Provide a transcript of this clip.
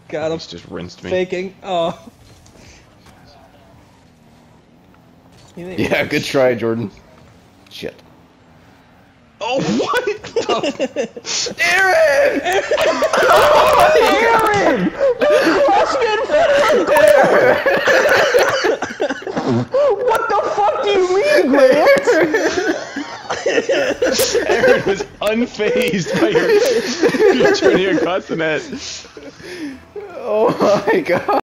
Got him. He's just rinsed me. Faking. Oh. Yeah, good try, Jordan. Shit. Oh, what the? Aaron! Aaron! What the fuck do you mean, Grant? Aaron was unfazed by your turning across the net. Oh my god.